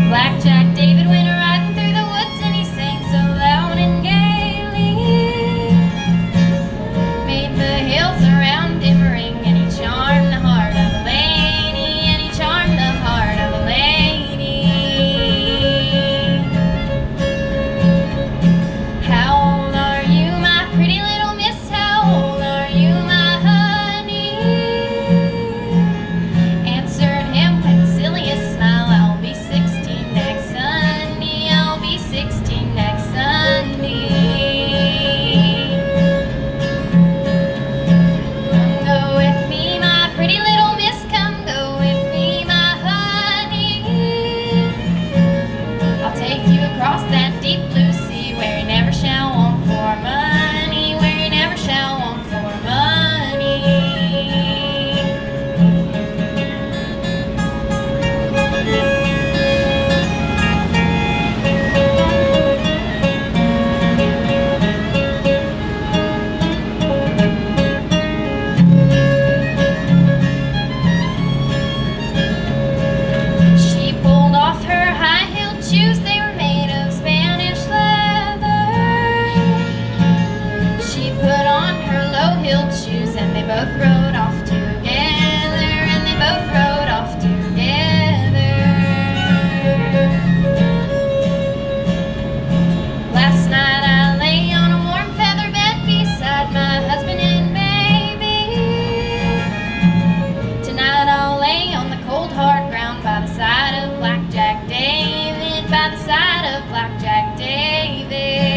Blackjack David went riding through the woods and he sang so loud and gaily, made the hills around him ring, and he charmed the heart of a lady, and he charmed the heart of a lady. How old are you, my pretty little miss? How old are you, my honey? Answered him with the silliest smile, I'll be 16 next Sunday, I'll be 16 next Sunday. Come go with me, my pretty little miss, come go with me, my honey. I'll take you across that deep blue sea, where you never shall want for money, where you never shall want for money. She pulled off her high-heeled shoes, they were made of Spanish leather. She put on her low-heeled shoes, and they both rode off together, and they both rode off together. Last night I lay on a warm feather bed beside my husband and baby. Tonight I'll lay on the cold hard ground by the side of Blackjack David, by the side of Blackjack David.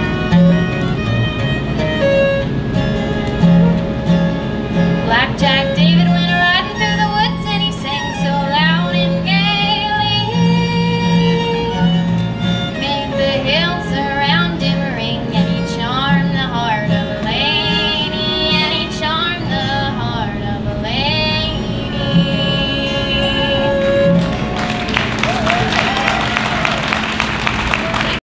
Blackjack